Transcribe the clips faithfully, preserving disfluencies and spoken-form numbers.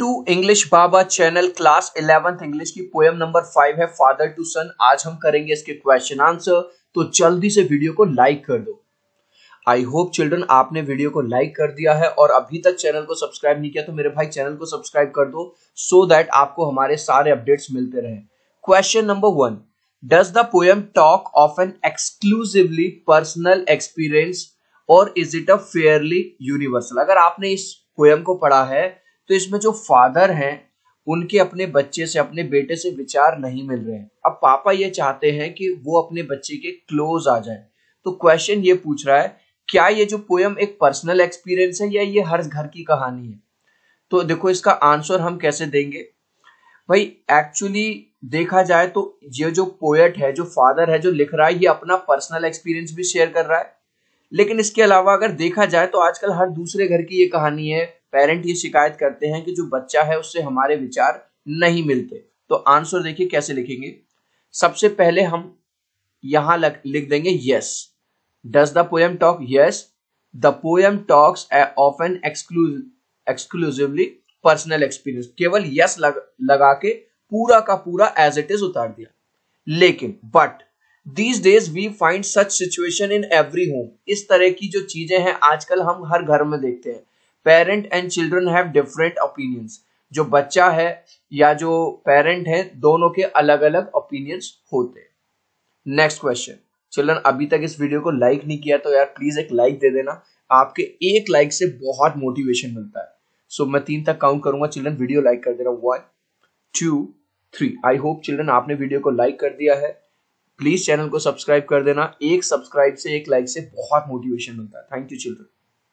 To English Baba channel class eleventh English की poem number five है father to son. आज हम करेंगे इसके क्वेश्चन आंसर, तो जल्दी से वीडियो को लाइक कर दो। आई होप चिल्ड्रन आपने वीडियो को लाइक कर दिया है और अभी तक चैनल को सब्सक्राइब नहीं किया तो मेरे भाई चैनल को सब्सक्राइब कर दो सो दैट आपको हमारे सारे अपडेट्स मिलते रहे। Question number one, does the poem talk of an exclusively personal experience और is it a fairly universal? अगर आपने इस पोएम को पढ़ा है तो इसमें जो फादर हैं उनके अपने बच्चे से, अपने बेटे से विचार नहीं मिल रहे हैं। अब पापा ये चाहते हैं कि वो अपने बच्चे के क्लोज आ जाए। तो क्वेश्चन ये पूछ रहा है, क्या ये जो पोएम एक पर्सनल एक्सपीरियंस है या ये हर घर की कहानी है? तो देखो इसका आंसर हम कैसे देंगे भाई। एक्चुअली देखा जाए तो ये जो पोएट है, जो फादर है, जो लिख रहा है, ये अपना पर्सनल एक्सपीरियंस भी शेयर कर रहा है। लेकिन इसके अलावा अगर देखा जाए तो आजकल हर दूसरे घर की ये कहानी है। पेरेंट ये शिकायत करते हैं कि जो बच्चा है उससे हमारे विचार नहीं मिलते। तो आंसर देखिए कैसे लिखेंगे। सबसे पहले हम यहां लिख देंगे yes. Does the poem talk? Yes, the poem talks of an exclusively personal experience. केवल यस लग, लगा के पूरा का पूरा एज इट इज उतार दिया। लेकिन but These days we find such situation in every home। इस तरह की जो चीजें हैं आजकल हम हर घर में देखते हैं। Parent and children have different opinions। जो बच्चा है या जो पेरेंट है दोनों के अलग अलग ओपिनियंस होते हैं। नेक्स्ट क्वेश्चन, चिल्ड्रन अभी तक इस वीडियो को लाइक नहीं किया तो यार प्लीज एक लाइक दे देना। आपके एक लाइक से बहुत मोटिवेशन मिलता है। सो so, मैं तीन तक काउंट करूंगा चिल्ड्रन, वीडियो लाइक कर देना। One two three. I hope children आपने वीडियो को लाइक कर दिया है। प्लीज चैनल को सब्सक्राइब कर देना। एक सब्सक्राइब से, एक लाइक से बहुत मोटिवेशन मिलता है। Thank you children.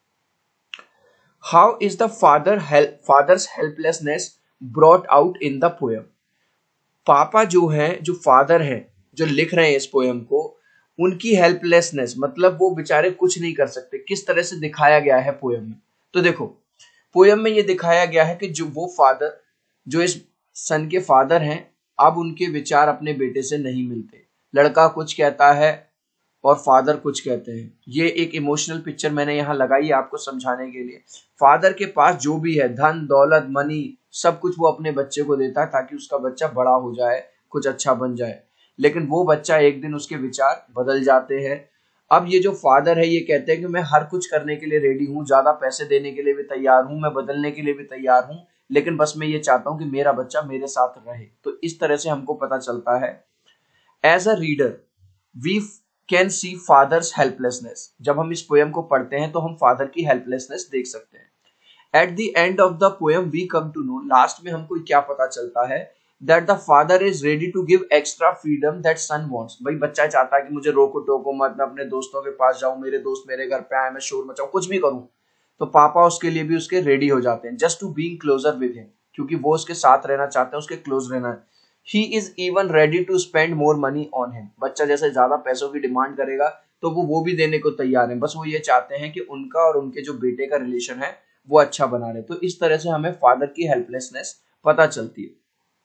How is the father help father's helplessness brought out in the poem? पापा जो हैं, जो फादर हैं, जो लिख रहे हैं इस पोएम को, उनकी हेल्पलेसनेस मतलब वो बेचारे कुछ नहीं कर सकते, किस तरह से दिखाया गया है पोएम में। तो देखो पोएम में ये दिखाया गया है कि जो वो फादर, जो इस सन के फादर हैं, अब उनके विचार अपने बेटे से नहीं मिलते। लड़का कुछ कहता है और फादर कुछ कहते हैं। ये एक इमोशनल पिक्चर मैंने यहाँ लगाई है आपको समझाने के लिए। फादर के पास जो भी है, धन दौलत मनी, सब कुछ वो अपने बच्चे को देता है ताकि उसका बच्चा बड़ा हो जाए, कुछ अच्छा बन जाए। लेकिन वो बच्चा एक दिन, उसके विचार बदल जाते हैं। अब ये जो फादर है ये कहते हैं कि मैं हर कुछ करने के लिए रेडी हूँ, ज्यादा पैसे देने के लिए भी तैयार हूँ, मैं बदलने के लिए भी तैयार हूँ, लेकिन बस मैं ये चाहता हूँ कि मेरा बच्चा मेरे साथ रहे। तो इस तरह से हमको पता चलता है as a reader we can see father's helplessness. जब हम इस पोएम को पढ़ते हैं तो हम फादर की हेल्पलेसनेस देख सकते हैं। At the end of the poem we come to know, last में हमको क्या पता चलता है, that the father is ready to give extra freedom that son wants. भाई बच्चा चाहता है कि मुझे रोको टोको मत, मैं अपने दोस्तों के पास जाऊं, मेरे दोस्त मेरे घर पे आए, मैं शोर मचाऊं, कुछ भी करूं। तो पापा उसके लिए भी उसके रेडी हो जाते हैं, just to being closer with him, क्योंकि वो उसके साथ रहना चाहते हैं, उसके क्लोज रहना है। He is even ready to spend more money on him। बच्चा जैसे ज्यादा पैसों की डिमांड करेगा तो वो वो भी देने को तैयार है। बस वो ये चाहते हैं कि उनका और उनके जो बेटे का रिलेशन है वो अच्छा बना रहे। तो इस तरह से हमें फादर की हेल्पलेसनेस पता चलती है।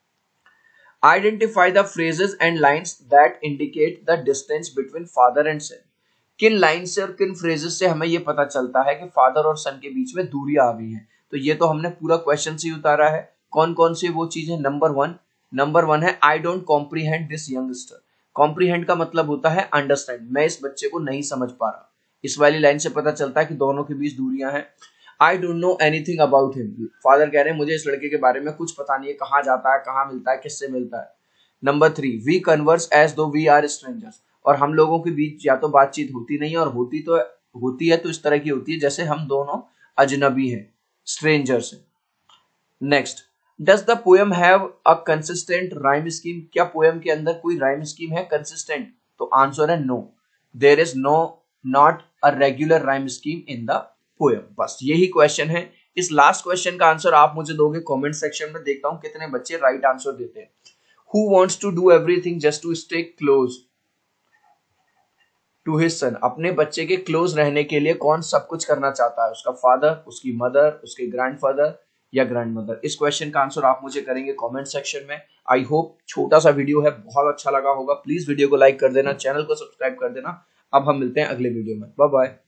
Identify the phrases and lines that indicate the distance between father and son. किन लाइन से और किन फ्रेजेस से हमें ये पता चलता है कि फादर और सन के बीच में दूरियां आ गई हैं? तो ये तो हमने पूरा क्वेश्चन से ही उतारा है। कौन कौन सी वो चीज है? नंबर वन नंबर वन है I don't comprehend this youngster. Comprehend का मतलब होता है अंडरस्टैंड, मैं इस बच्चे को नहीं समझ पा रहा। इस वाली लाइन से पता चलता है कि दोनों के बीच दूरियां हैं। I don't know anything about him. Father कह रहे हैं मुझे इस लड़के के बारे में कुछ पता नहीं है, कहाँ जाता है, कहाँ मिलता है, किससे मिलता है। Number three, we converse as though we are strangers. और हम लोगों के बीच या तो बातचीत होती नहीं है, और होती तो होती है तो इस तरह की होती है जैसे हम दोनों अजनबी हैं, स्ट्रेंजर्स हैं। Next, Does the poem have a consistent rhyme scheme? क्या पोएम के अंदर कोई राइम स्कीम है कंसिस्टेंट? तो आंसर है no, there is no not a regular rhyme scheme in the poem. बस यही क्वेश्चन है। इस लास्ट क्वेश्चन का आंसर आप मुझे दोगे कमेंट सेक्शन में, देखता हूं कितने बच्चे राइट आंसर देते हैं। Who wants to do everything just to stay close to his son? अपने बच्चे के क्लोज रहने के लिए कौन सब कुछ करना चाहता है? उसका फादर, उसकी मदर, उसके ग्रैंडफादर या ग्रैंड मदर? इस क्वेश्चन का आंसर आप मुझे करेंगे कमेंट सेक्शन में। आई होप छोटा सा वीडियो है, बहुत अच्छा लगा होगा। प्लीज वीडियो को लाइक कर देना, चैनल को सब्सक्राइब कर देना। अब हम मिलते हैं अगले वीडियो में। Bye bye.